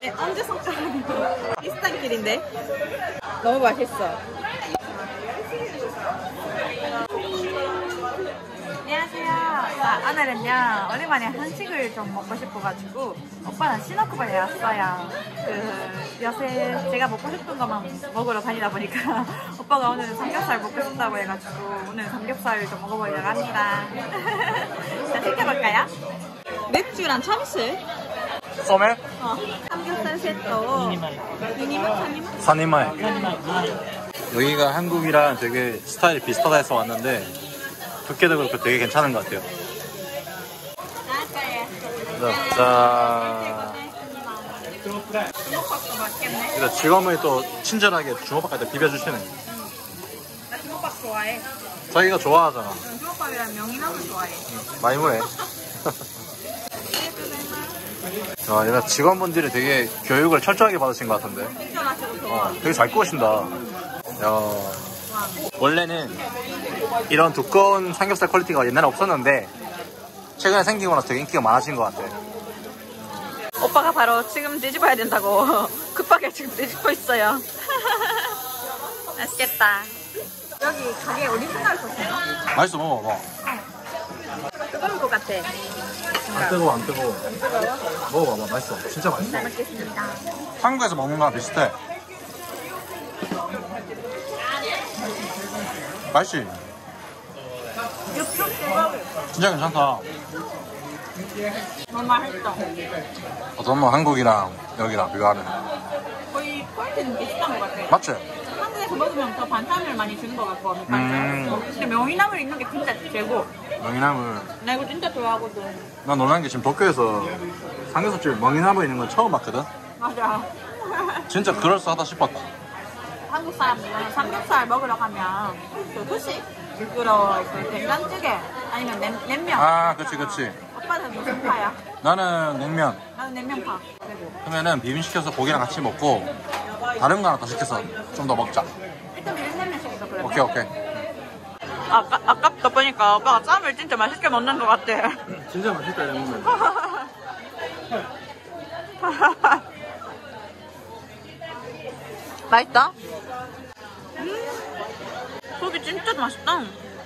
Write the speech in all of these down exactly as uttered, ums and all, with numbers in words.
네, 엄지손가락이 비슷한 길인데 너무 맛있어. 안녕하세요. 자, 오늘은요 오랜만에 한식을 좀 먹고 싶어가지고 오빠는 시너쿠바에 왔어요. 그 요새 제가 먹고 싶은 것만 먹으러 다니다 보니까 오빠가 오늘 삼겹살 먹고 싶다고 해가지고 오늘 삼겹살 좀 먹어보려고 합니다. 자, 시켜볼까요? 맥주랑 참이슬 소매? 어, 삼겹살 세트 미니만 삼이만? 사니마에. 여기가 한국이랑 되게 스타일이 비슷하다 해서 왔는데 두께도 그렇고 되게 괜찮은 것 같아요. 자, 자. 주먹밥도 맛있겠네. 그래서 직원분이 또 친절하게 주먹밥까지 비벼주시네. 나 주먹밥 좋아해. 자기가 좋아하잖아. 응, 주먹밥이랑 명이나물 좋아해. 많이 먹네. 아, 얘가 직원분들이 되게 교육을 철저하게 받으신 것 같은데. 진짜 맛있고 좋아. 어, 되게 잘 구우신다. 야, 원래는 이런 두꺼운 삼겹살 퀄리티가 옛날에 없었는데 최근에 생기고 나서 되게 인기가 많아진 것 같아. 오빠가 바로 지금 뒤집어야 된다고 급하게 지금 뒤집고 있어요. 맛있겠다. 여기 가게 오리지널 소스나? 맛있어, 먹어봐. 뜨거울 것 같아. 안 뜨거워, 안 뜨거워. 먹어봐봐, 맛있어. 진짜 맛있어. 잘 먹겠습니다. 한국에서 먹는 거랑 비슷해. 맛있지? 육즙 뜨거워. 진짜 괜찮다. 너무 맛있어. 어떤 뭐 한국이랑 여기랑 비교하면 거의 퀄리티는 비슷한 것 같아. 맞지? 한국에서 먹으면 더 반찬을 많이 주는 것 같고 음. 근데 명이나물 있는 게 진짜 최고. 명이나물. 나 이거 진짜 좋아하거든. 나 놀란 게 지금 도쿄에서 삼겹살집에 명이나물 있는 건 처음 봤거든? 맞아. 진짜 그럴싸하다 싶었다. 한국 사람들은 삼겹살 먹으러 가면 그 후식 육으로 그 된장찌개 아니면 냉, 냉면. 아, 그치, 그치. 오빠는 무슨 파야? 나는 냉면. 나는 냉면파. 그리고 그러면은 비빔 시켜서 고기랑 같이 먹고 다른 거 하나 더 시켜서 좀 더 먹자. 일단 냉면 시켜서 그래. 오케이, 오케이. 아까 아깝다 보니까 오빠가 쌈을 진짜 맛있게 먹는 것 같아. 진짜 맛있다, 냉면. 맛있다? 음, 고기 진짜 맛있다.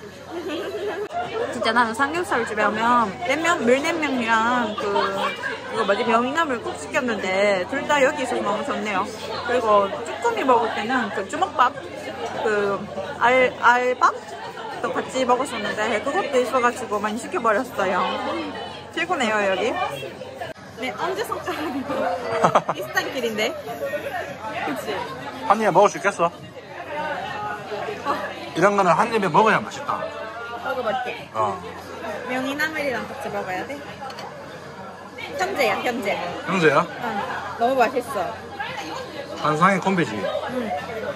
진짜 나는 삼겹살 집에 오면 냉면, 물냉면이랑 그 이거 뭐지 명이나물 꼭 시켰는데 둘 다 여기 있어서 너무 좋네요. 그리고 쭈꾸미 먹을 때는 그 주먹밥, 그 알, 알밥도 같이 먹었었는데 그것도 있어가지고 많이 시켜버렸어요. 최고네요 여기. 네, 엄지손가락이 비슷한 길인데 그치? 한 입에 먹을 수 있겠어? 어, 이런 거는 한 입에 먹어야 맛있다. 먹어볼게. 어. 명이나물이랑 같이 먹어야 돼? 현재야 현재. 형제야? 응, 너무 맛있어. 한상의 콤비지. 응.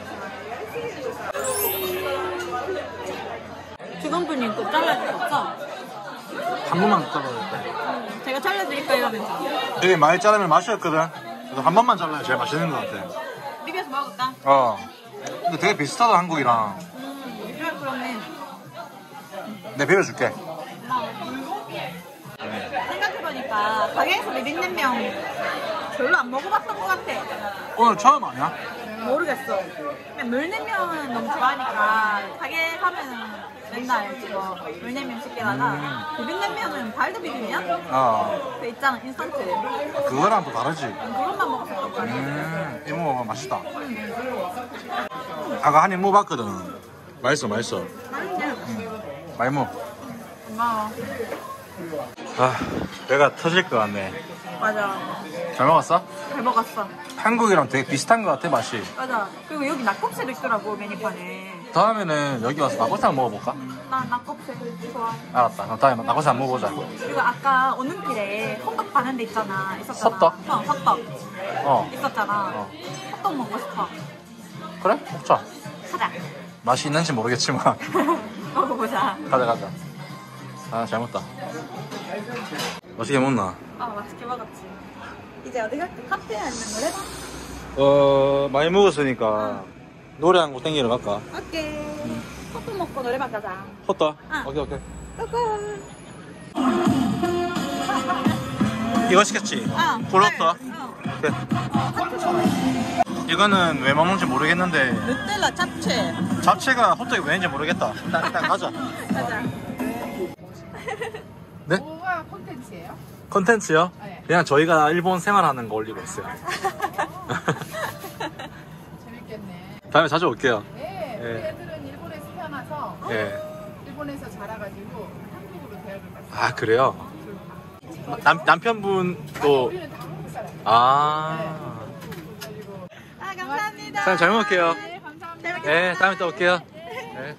직원분이 또 잘라주셨어? 한 번만 잘라줄 때. 응, 제가 잘라드릴까 이러면서 되게 많이 자르면 맛이었거든. 그래서 한 번만 잘라야 제일 맛있는 것 같아. 비벼서 먹을까? 어. 근데 되게 비슷하다, 한국이랑. 음, 그래 그러네. 내가 비벼줄게. 생각해보니까 가게에서 비빔냉면 별로 안 먹어봤던 것 같아. 오늘 처음 아니야? 모르겠어. 근데 물냉면은 너무 좋아하니까 가게 가면은 맨날 그거 물냉면 시키다가 음. 비빔냉면은 발도 비빔면? 어. 그 있잖아 인스턴트. 그거랑 또 다르지. 그것만 먹었었던 것 같아. 음, 이모 맛있다. 아까 한 입 먹어봤거든. 맛있어, 맛있어. 맛있네. 많이 먹어. 고마워. 아, 배가 터질 것 같네. 맞아. 잘 먹었어? 잘 먹었어. 한국이랑 되게 비슷한 것 같아, 맛이. 맞아. 그리고 여기 낙곱새도 있더라고 메뉴판에. 다음에는 여기 와서 낙곱새 한번 먹어볼까? 나 낙곱새 좋아. 알았다. 그럼 다음에 낙곱새 한번 먹어보자. 그리고 아까 오는 길에 호떡 파는 데 있잖아. 있었잖아. 섭떡? 어, 섭떡. 어. 있었잖아. 어. 호떡 먹고 싶어. 그래? 먹자. 가자. 맛이 있는지 모르겠지만. 먹어보자. 가자, 가자. 아, 잘 먹다. 맛있게 먹나? 아, 맛있게 먹었지. 이제 어디 갈게? 카페 아니면 노래방? 어, 많이 먹었으니까 노래 한 곡 땡기러 갈까? 오케이. 응. 호떡 먹고 노래방 가자. 호떡? 응. 오케이, 오케이. 고고. 이거 시켰지? 응. 굴호떡? 응. 그래. 이거는 왜 먹는지 모르겠는데 누텔라 잡채. 잡채가 호떡이 왜인지 모르겠다. 일단, 일단 가자. 가자. 네? 뭐가 콘텐츠예요? 컨텐츠요? 네. 그냥 저희가 일본 생활하는 거 올리고 있어요. 재밌겠네. 다음에 자주 올게요. 네, 우리 예. 애들은 일본에서 태어나서 예. 일본에서 자라가지고 한국으로 대학을 갔어요. 아, 그래요? 남, 남편분도. 우리는 다 한국 사람이에요. 아. 그리고 아, 감사합니다. 사장님 잘 먹을게요. 네, 감사합니다. 네, 다음에 또 올게요. 네.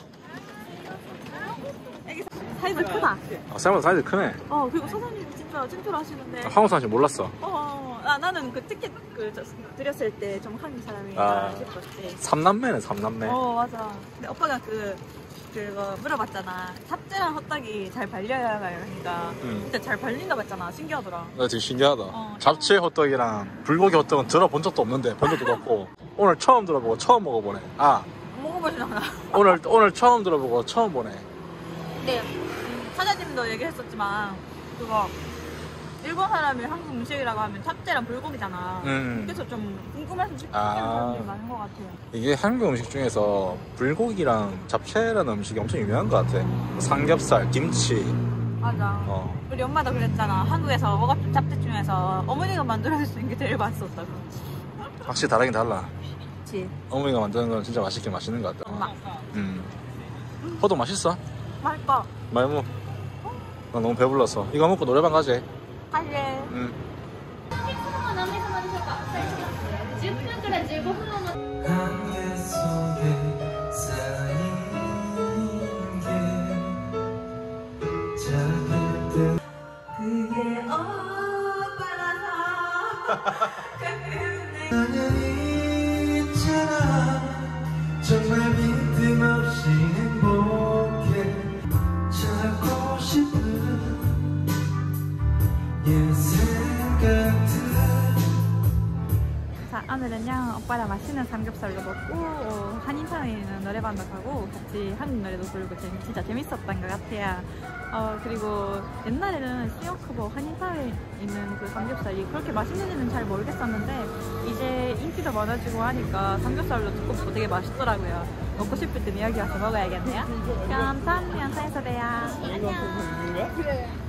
사이즈 크다. 아, 생각보다 사이즈 크네. 어, 그리고 사장님 진짜 친절하시는데. 한국 사람인지 몰랐어. 어, 아, 나는 그 티켓 그 저, 드렸을 때 좀 한국 사람이라 아. 싶었지. 삼남매네, 삼남매. 어, 맞아. 근데 오빠가 그, 그거 물어봤잖아. 삽질한 호떡이 잘 발려야 가요. 그러니까. 응. 진짜 잘 발린다고 했잖아. 신기하더라. 나 되게 신기하다. 어. 잡채 호떡이랑 불고기 호떡은 들어본 적도 없는데, 본 적도 없고, 오늘 처음 들어보고 처음 먹어보네. 아, 먹어보진 않아. 오늘, 오늘 처음 들어보고 처음 보네. 네. 사장님도 얘기했었지만, 그거, 일본 사람이 한국 음식이라고 하면 잡채랑 불고기잖아. 음. 그래서 좀 궁금해서 시키는 아. 사람들이 많은 것 같아요. 이게 한국 음식 중에서 불고기랑 잡채라는 음식이 엄청 유명한 것 같아. 삼겹살, 김치. 맞아. 어. 우리 엄마도 그랬잖아. 한국에서 먹었던 잡채 중에서 어머니가 만들어줄 수 있는 게 제일 맛있었다고. 확실히 다르긴 달라. 그치. 어머니가 만드는 건 진짜 맛있긴 맛있는 것 같다. 엄마. 음. 호떡 맛있어? 맛있다. 말모. 나 너무 배불렀어. 이거 먹고 노래방 가지. 가지. 응. 何名様でしょうかじゅっぷんからじゅうごふんの 안개 속에 쌓인 게 작은 뜻 그게 오빠라서 나는 있잖아 정말 빈틈없이 행복해 찾고 싶은 옛 생각들 자, 오늘은요 오빠랑 맛있는 삼겹살도 먹고 어, 한인타운에 있는 노래방도 가고 같이 한국 노래도 부르고 재미, 진짜 재밌었던 것 같아요. 어, 그리고 옛날에는 시어크보 한인타운에 있는 그 삼겹살이 그렇게 맛있는지는 잘 모르겠었는데 이제 인기도 많아지고 하니까 삼겹살도 두껍고 되게 맛있더라고요. 먹고 싶을 땐 여기 와서 먹어야겠네요. 그럼 다음 영상에서 봬요. 안녕.